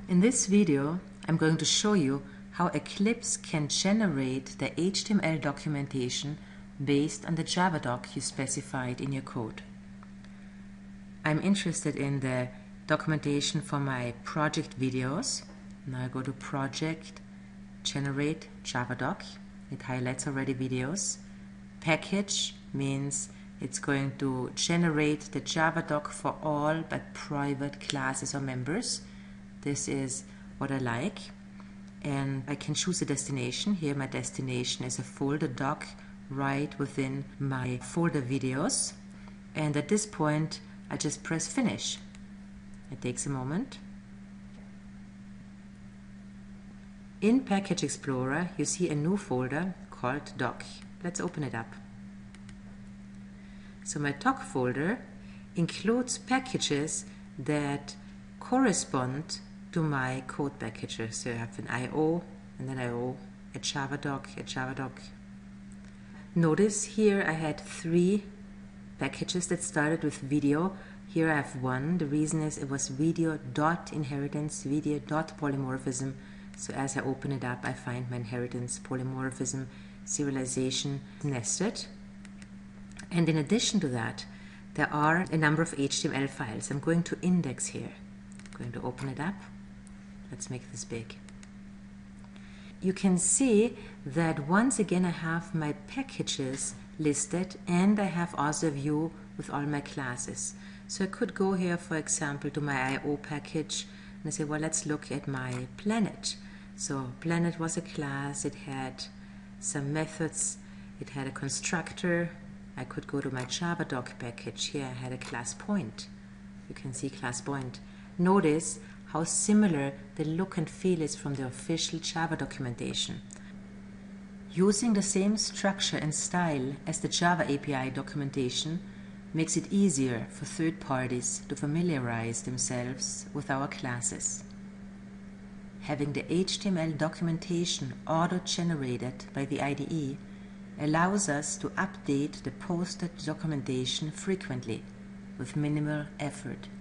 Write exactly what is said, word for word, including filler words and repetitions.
In this video, I'm going to show you how Eclipse can generate the H T M L documentation based on the JavaDoc you specified in your code. I'm interested in the documentation for my project videos. Now I go to Project, Generate JavaDoc. It highlights already videos. Package means it's going to generate the JavaDoc for all but private classes or members. This is what I like. And I can choose a destination. Here my destination is a folder doc right within my folder videos. And at this point, I just press finish. It takes a moment. In Package Explorer, you see a new folder called Doc. Let's open it up. So my Doc folder includes packages that correspond to my code packages. So I have an I O, and then I O, a JavaDoc, a JavaDoc. Notice here I had three packages that started with video. Here I have one. The reason is it was video.inheritance, video.polymorphism. So as I open it up, I find my inheritance, polymorphism, serialization nested. And in addition to that, there are a number of H T M L files. I'm going to index here. I'm going to open it up. Let's make this big. You can see that once again I have my packages listed, and I have also a view with all my classes. So I could go here, for example, to my I O package and I say, well, let's look at my planet. So planet was a class, it had some methods, it had a constructor. I could go to my JavaDoc package. Here I had a class point. You can see class point. Notice how similar the look and feel is from the official Java documentation. Using the same structure and style as the Java A P I documentation makes it easier for third parties to familiarize themselves with our classes. Having the H T M L documentation auto-generated by the I D E allows us to update the posted documentation frequently with minimal effort.